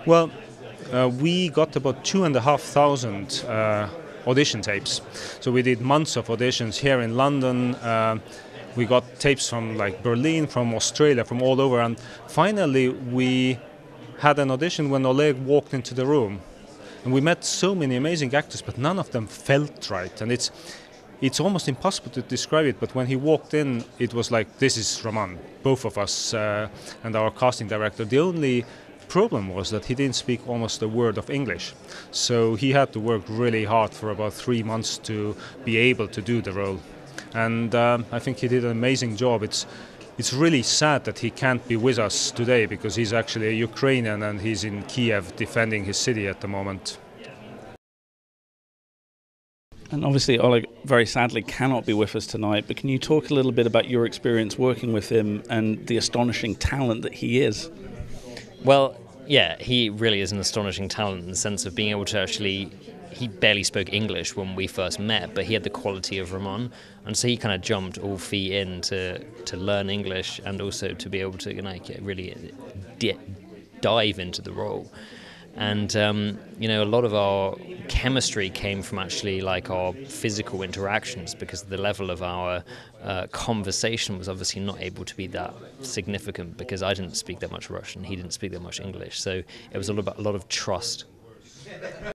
Well, we got about 2,500 audition tapes. So we did months of auditions here in London. We got tapes from like Berlin, from Australia, from all over. And finally, we had an audition when Oleg walked into the room. And we met so many amazing actors, but none of them felt right. And it's almost impossible to describe it, but when he walked in, it was like, this is Roman, both of us and our casting director. The only problem was that he didn't speak almost a word of English. So he had to work really hard for about 3 months to be able to do the role. And I think he did an amazing job. It's really sad that he can't be with us today because he's actually a Ukrainian and he's in Kiev defending his city at the moment. And obviously Oleg very sadly cannot be with us tonight, but can you talk a little bit about your experience working with him and the astonishing talent that he is? Well, yeah, he really is an astonishing talent in the sense of being able to actually... He barely spoke English when we first met, but he had the quality of Roman, and so he kind of jumped all feet in to learn English and also to be able to really dive into the role. And a lot of our chemistry came from actually like our physical interactions, because the level of our conversation was obviously not able to be that significant because I didn't speak that much Russian, he didn't speak that much English, so it was all about a lot of trust.